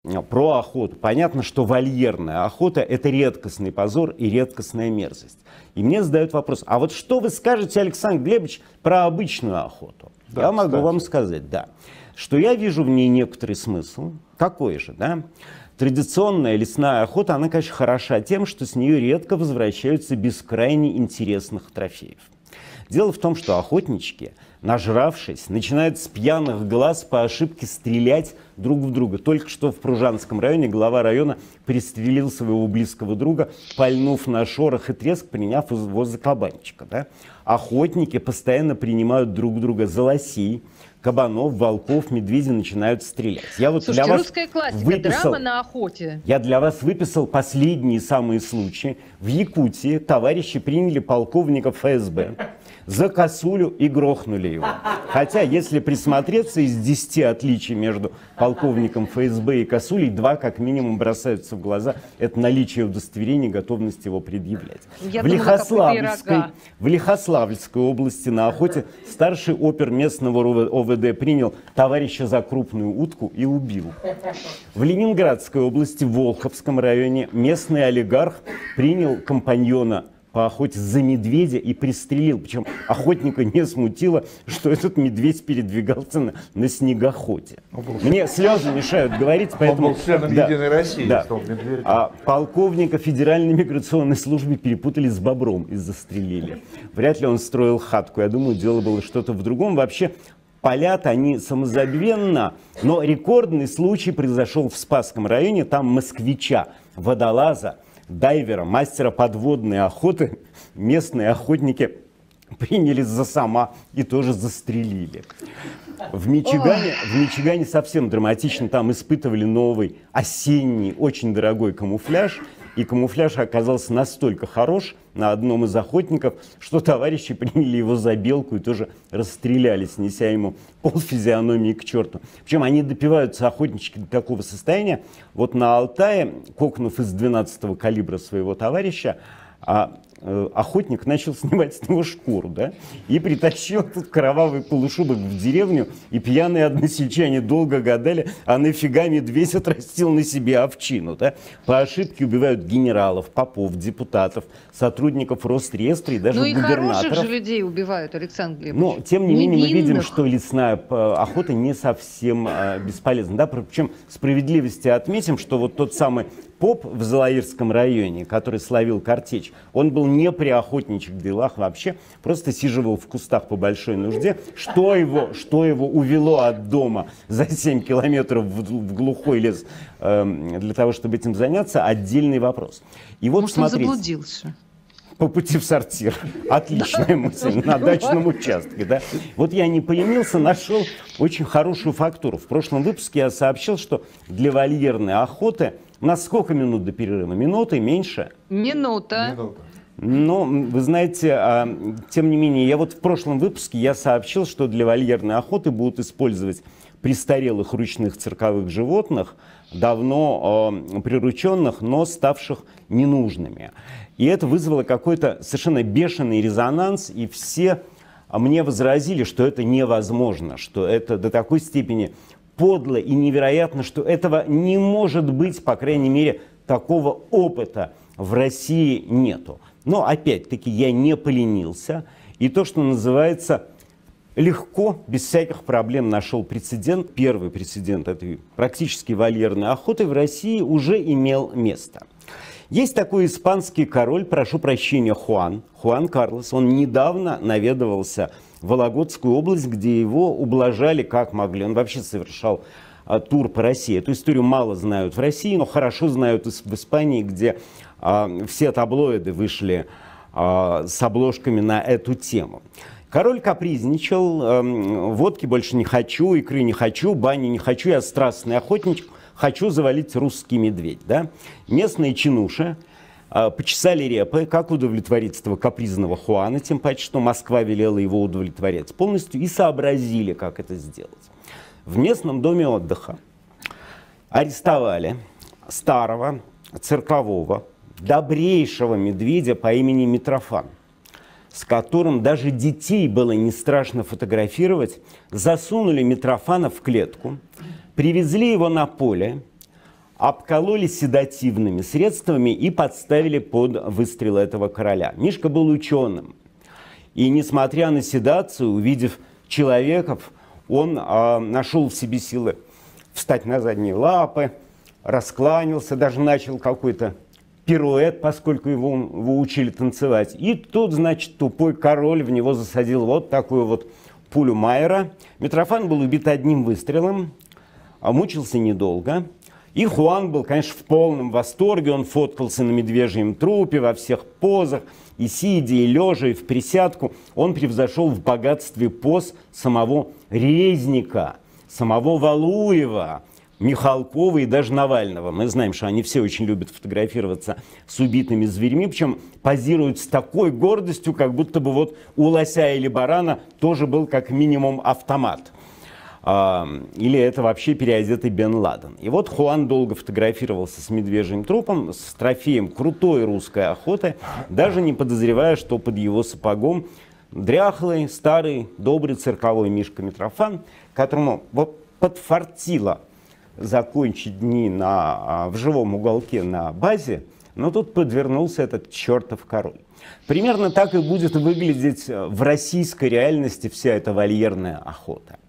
про охоту. Понятно, что вольерная охота – это редкостный позор и редкостная мерзость. И мне задают вопрос, а вот что вы скажете, Александр Глебович, про обычную охоту? Да, я могу вам сказать, да, что я вижу в ней некоторый смысл. Какой же, да? Традиционная лесная охота, она, конечно, хороша тем, что с нее редко возвращаются без крайне интересных трофеев. Дело в том, что охотнички, нажравшись, начинают с пьяных глаз по ошибке стрелять друг в друга. Только что в Пружанском районе глава района пристрелил своего близкого друга, пальнув на шорох и треск, приняв его за кабанчика. Да? Охотники постоянно принимают друг друга за лосей, кабанов, волков, медведей начинают стрелять. Я вот Слушайте, для вас русская классика, выписал, драма на охоте. Я для вас выписал последние самые случаи. В Якутии товарищи приняли полковника ФСБ за косулю и грохнули его. Хотя, если присмотреться, из 10 отличий между полковником ФСБ и косулей, 2 как минимум бросаются в глаза. Это наличие удостоверения, готовность его предъявлять. В Лихославльской области на охоте старший опер местного ОВД принял товарища за крупную утку и убил. В Ленинградской области, в Волховском районе, местный олигарх принял компаньона по охоте за медведя и пристрелил. Причем охотника не смутило, что этот медведь передвигался на снегоходе. Мне слезы мешают говорить, поэтому... Он был членом Единой России. Да. А полковника Федеральной миграционной службы перепутали с бобром и застрелили. Вряд ли он строил хатку. Я думаю, дело было что-то в другом. Вообще, палят они самозабвенно, но рекордный случай произошел в Спасском районе. Там москвича, водолаза, дайвера, мастера подводной охоты местные охотники приняли за сама и тоже застрелили. В Мичигане совсем драматично. Там испытывали новый осенний, очень дорогой камуфляж. И камуфляж оказался настолько хорош на одном из охотников, что товарищи приняли его за белку и тоже расстреляли, снеся ему полфизиономии к черту. Причем они допиваются, охотнички, до такого состояния. Вот на Алтае, кокнув из 12-го калибра своего товарища, охотник начал снимать с него шкуру, да, и притащил тут кровавый полушубок в деревню, и пьяные односельчане долго гадали, а нафига медведь отрастил на себе овчину, да. По ошибке убивают генералов, попов, депутатов, сотрудников Росреестра и даже губернаторов. Ну и хороших же людей убивают, Александр Глебович. Но, тем не менее, мы видим, что лесная охота не совсем бесполезна, да, причем справедливости отметим, что вот тот самый поп в Залаирском районе, который словил картечь, он был не при охотничьих делах вообще, просто сиживал в кустах по большой нужде. Что его увело от дома за 7 километров в глухой лес для того, чтобы этим заняться, отдельный вопрос. И вот, может, смотрите, он заблудился? По пути в сортир. Отличная мысль. На дачном участке. Да? Вот я не поленился, нашел очень хорошую фактуру. В прошлом выпуске я сообщил, что для вольерной охоты у нас сколько минут до перерыва? Минуты? Меньше? Минута. Но, вы знаете, тем не менее, я вот в прошлом выпуске я сообщил, что для вольерной охоты будут использовать престарелых ручных цирковых животных, давно прирученных, но ставших ненужными. И это вызвало какой-то совершенно бешеный резонанс, и все мне возразили, что это невозможно, что это до такой степени подло и невероятно, что этого не может быть, по крайней мере, такого опыта в России нету. Но, опять-таки, я не поленился, и то, что называется, легко, без всяких проблем нашел прецедент. Первый прецедент этой практически вольерной охоты в России уже имел место. Есть такой испанский король, прошу прощения, Хуан Карлос. Он недавно наведывался в Вологодскую область, где его ублажали как могли. Он вообще совершал тур по России. Эту историю мало знают в России, но хорошо знают в Испании, где все таблоиды вышли с обложками на эту тему. Король капризничал, водки больше не хочу, икры не хочу, бани не хочу, я страстный охотник, хочу завалить русский медведь. Да? Местные чинуши почесали репы, как удовлетворить этого капризного Хуана, тем паче, что Москва велела его удовлетворять полностью, и сообразили, как это сделать. В местном доме отдыха арестовали старого циркового, добрейшего медведя по имени Митрофан, с которым даже детей было не страшно фотографировать. Засунули Митрофана в клетку, привезли его на поле, обкололи седативными средствами и подставили под выстрел этого короля. Мишка был ученым. И несмотря на седацию, увидев человеков, он нашел в себе силы встать на задние лапы, раскланялся, даже начал какой-то пируэт, поскольку его учили танцевать. И тут, значит, тупой король в него засадил вот такую вот пулю Майера. Митрофан был убит одним выстрелом, а мучился недолго. И Хуан был, конечно, в полном восторге. Он фоткался на медвежьем трупе во всех позах. И сидя, и лежа, и в присядку. Он превзошел в богатстве поз самого Резника, самого Валуева, Михалкова и даже Навального. Мы знаем, что они все очень любят фотографироваться с убитыми зверьми, причем позируют с такой гордостью, как будто бы вот у лося или барана тоже был как минимум автомат. Или это вообще переодетый Бен Ладен. И вот Хуан долго фотографировался с медвежьим трупом, с трофеем крутой русской охоты, даже не подозревая, что под его сапогом дряхлый, старый, добрый цирковой Мишка Митрофан, которому вот подфартило закончить дни в живом уголке на базе, но тут подвернулся этот чертов король. Примерно так и будет выглядеть в российской реальности вся эта вольерная охота.